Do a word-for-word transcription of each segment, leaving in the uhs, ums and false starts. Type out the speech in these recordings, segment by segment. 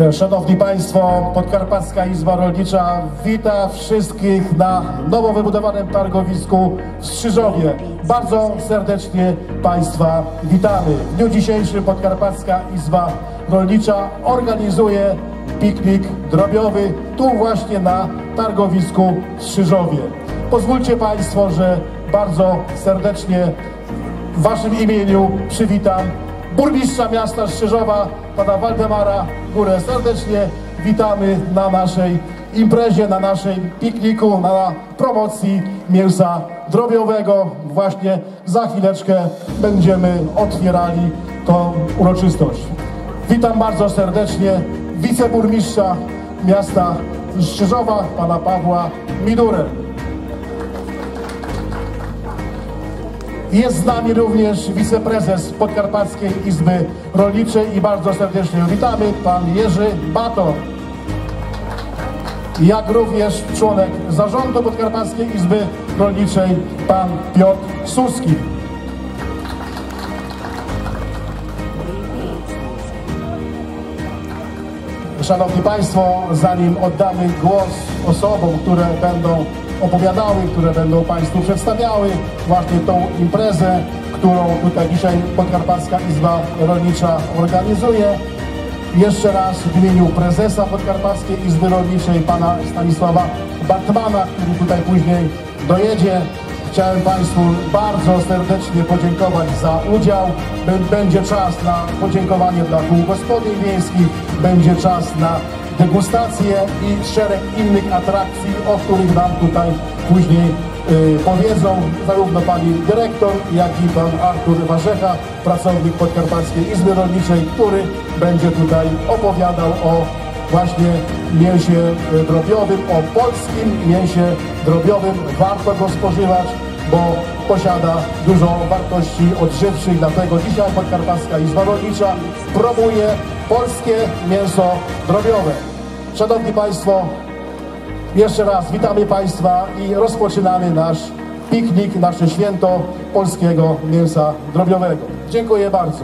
Szanowni Państwo, Podkarpacka Izba Rolnicza wita wszystkich na nowo wybudowanym targowisku w Strzyżowie. Bardzo serdecznie Państwa witamy. W dniu dzisiejszym Podkarpacka Izba Rolnicza organizuje piknik drobiowy tu właśnie na targowisku w Strzyżowie. Pozwólcie Państwo, że bardzo serdecznie w Waszym imieniu przywitam burmistrza miasta Strzyżowa, pana Waldemara Górę. Serdecznie witamy na naszej imprezie, na naszym pikniku, na promocji mięsa drobiowego. Właśnie za chwileczkę będziemy otwierali tą uroczystość. Witam bardzo serdecznie wiceburmistrza miasta Strzyżowa, pana Pawła Midurę. Jest z nami również wiceprezes Podkarpackiej Izby Rolniczej i bardzo serdecznie witamy, pan Jerzy Bator. Jak również członek zarządu Podkarpackiej Izby Rolniczej, pan Piotr Suski. Szanowni Państwo, zanim oddamy głos osobom, które będą opowiadały, które będą Państwu przedstawiały właśnie tą imprezę, którą tutaj dzisiaj Podkarpacka Izba Rolnicza organizuje. Jeszcze raz w imieniu prezesa Podkarpackiej Izby Rolniczej, pana Stanisława Bartmana, który tutaj później dojedzie, chciałem Państwu bardzo serdecznie podziękować za udział. Będzie czas na podziękowanie dla kół gospodyń wiejskich, będzie czas na degustacje i szereg innych atrakcji, o których nam tutaj później y, powiedzą zarówno pani dyrektor, jak i pan Artur Warzecha, pracownik Podkarpackiej Izby Rolniczej, który będzie tutaj opowiadał o właśnie mięsie drobiowym, o polskim mięsie drobiowym. Warto go spożywać, bo posiada dużo wartości odżywczych, dlatego dzisiaj Podkarpacka Izba Rolnicza promuje polskie mięso drobiowe. Szanowni Państwo, jeszcze raz witamy Państwa i rozpoczynamy nasz piknik, nasze święto polskiego mięsa drobiowego. Dziękuję bardzo.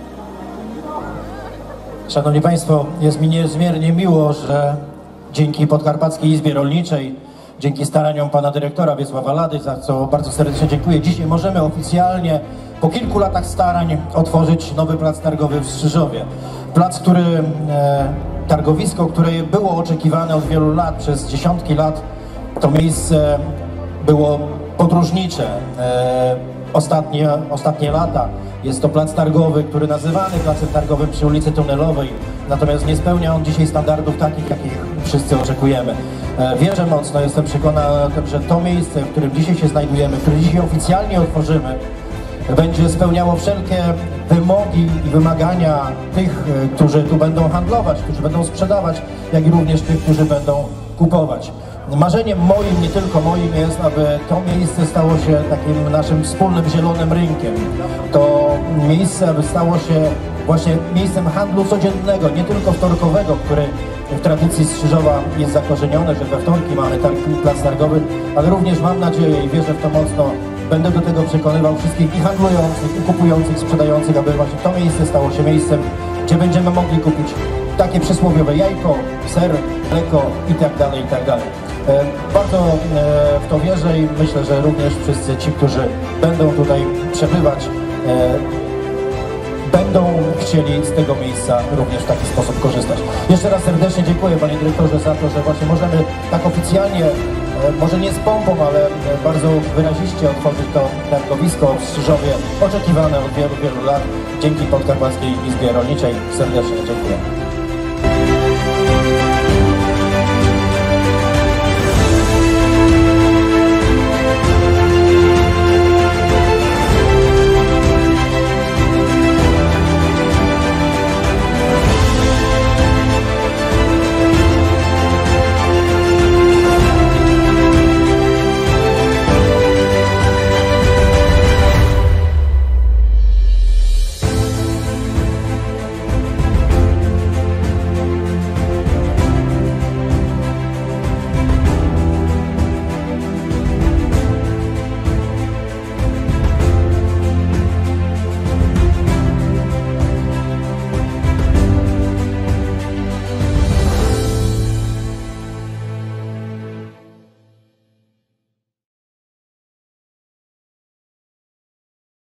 Szanowni Państwo, jest mi niezmiernie miło, że dzięki Podkarpackiej Izbie Rolniczej, dzięki staraniom pana dyrektora Wiesława Lady, za co bardzo serdecznie dziękuję, dzisiaj możemy oficjalnie po kilku latach starań otworzyć nowy plac targowy w Strzyżowie. Plac, który, e, targowisko, które było oczekiwane od wielu lat, przez dziesiątki lat. To miejsce było podróżnicze. E, ostatnie, ostatnie lata jest to plac targowy, który nazywany placem targowym przy ulicy Tunelowej, natomiast nie spełnia on dzisiaj standardów takich, jakich wszyscy oczekujemy. E, wierzę mocno, jestem przekonany, że to miejsce, w którym dzisiaj się znajdujemy, które dzisiaj oficjalnie otworzymy, będzie spełniało wszelkie wymogi i wymagania tych, którzy tu będą handlować, którzy będą sprzedawać, jak i również tych, którzy będą kupować. Marzeniem moim, nie tylko moim, jest, aby to miejsce stało się takim naszym wspólnym zielonym rynkiem. To miejsce, aby stało się właśnie miejscem handlu codziennego, nie tylko wtorkowego, który w tradycji Strzyżowa jest zakorzenione, że we wtorki mamy targ, plac targowy, ale również mam nadzieję i wierzę w to mocno, będę do tego przekonywał wszystkich i handlujących, i kupujących, sprzedających, aby właśnie to miejsce stało się miejscem, gdzie będziemy mogli kupić takie przysłowiowe jajko, ser, mleko i tak dalej, i tak dalej. E, bardzo e, w to wierzę i myślę, że również wszyscy ci, którzy będą tutaj przebywać, e, będą chcieli z tego miejsca również w taki sposób korzystać. Jeszcze raz serdecznie dziękuję, panie dyrektorze, za to, że właśnie możemy tak oficjalnie, może nie z pompą, ale bardzo wyraziście otworzyć to targowisko w Strzyżowie, oczekiwane od wielu, wielu lat. Dzięki Podkarpackiej Izbie Rolniczej serdecznie dziękuję.